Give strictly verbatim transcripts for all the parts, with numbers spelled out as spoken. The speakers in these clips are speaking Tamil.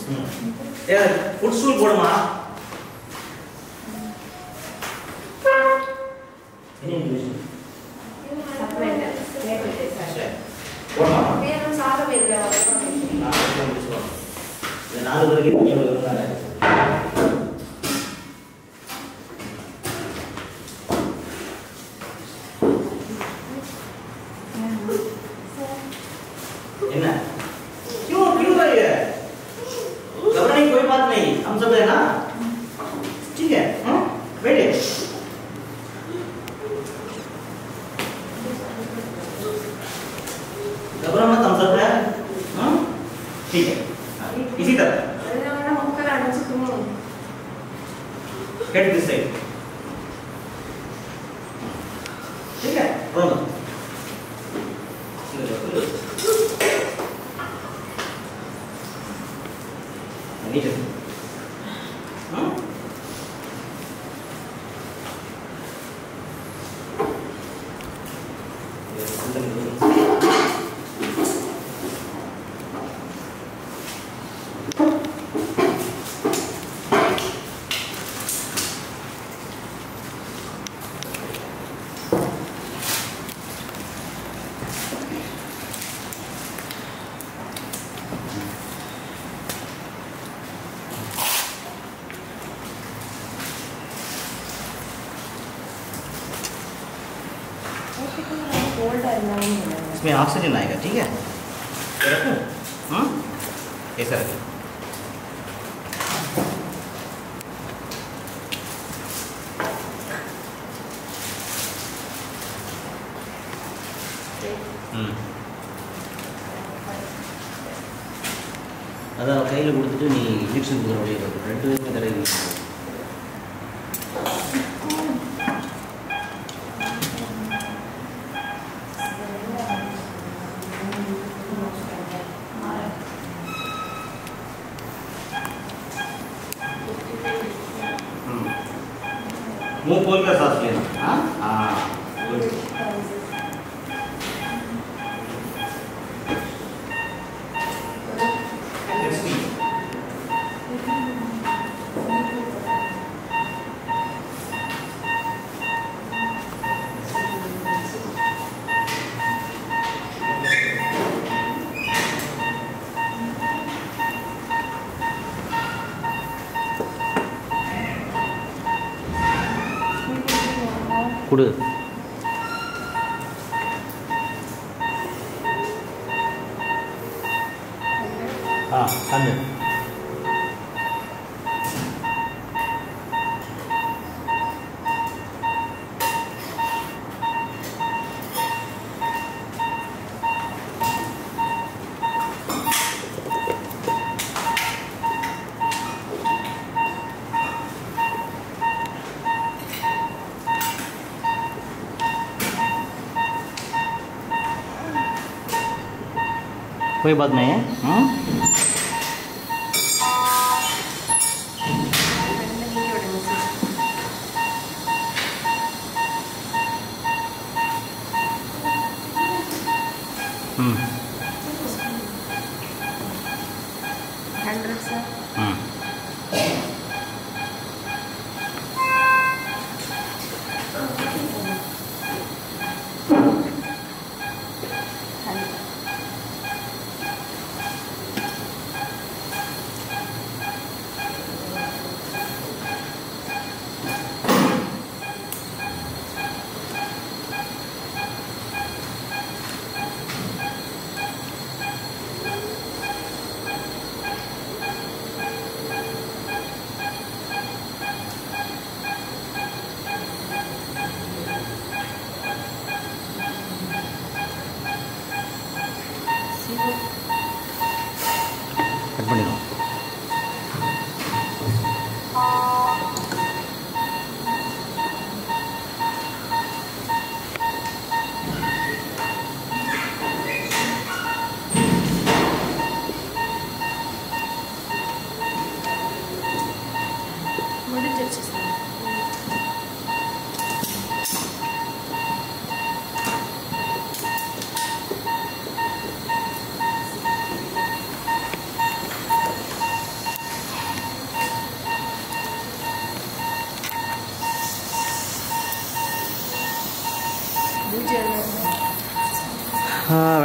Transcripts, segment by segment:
ஏ ஃபுட் ஸ்டூல் போடுமா என்ன இங்கிலீஷ் சப்ளைட் ரேட் சார் போடுமா வேணும் சாதம் இருக்கு நான் சொல்றேன் இந்த நாலு பேருக்கு நீங்க வருவாங்க என்ன क्यों क्यों भाई है घबराने की कोई बात नहीं हम सब है ना ठीक है हम बैठे घबरा मत हम सब है हम ठीक है इसी तरह get this side ठीक है रोल नीचे हाँ इसमें ऑक्सीजन आएगा ठीक है रखूं हाँ ऐसा रखें हम्म அதான் கையில் கொடுத்துட்டு நீ இன்ஜெக்ஷன் கொடுக்குற வழியாக இருக்கும் ரெண்டு பேருமே தடவை मुंह खोल कर सांस लेना हाँ हाँ कुड़ हाँ कण्णु कोई बात नहीं है हाँ हम्म हंड्रेड सर हाँ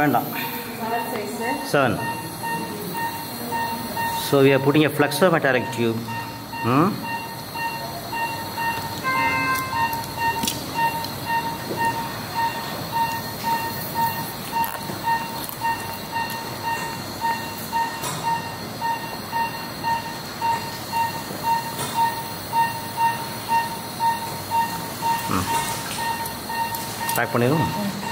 வேண்டாம். seven. So we are putting a flexometallic tube. Hmm? Pack பண்ணிடுவோம்.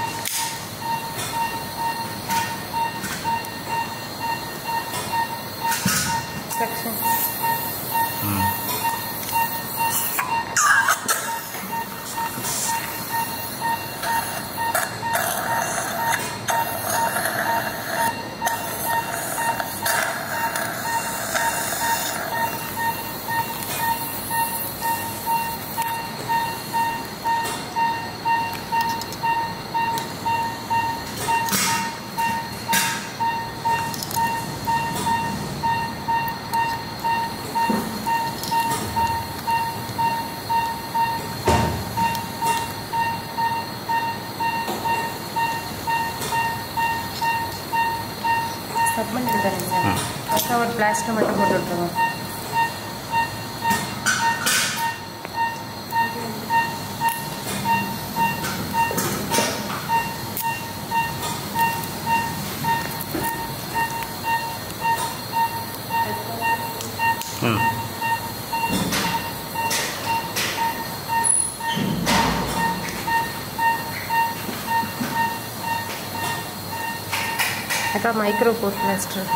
சப்மெண்ட் தரேங்க. அக்கா ஒரு பிளாஸ்டர் மட்டும் போட்டு விட்டுருவோம். ம் அக்கா Micropore plaster.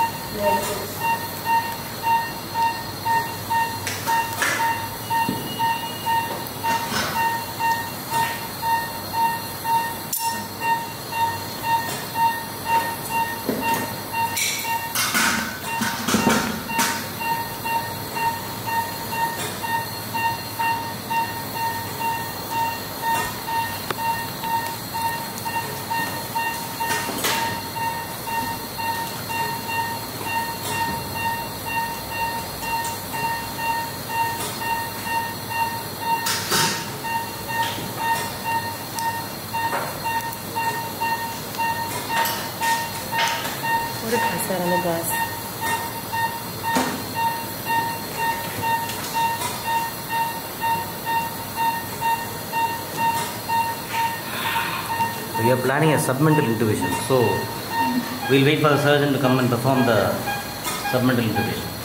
Sir, on the gas. We are planning a submental intubation, so we'll wait for the surgeon to come and perform the submental intubation.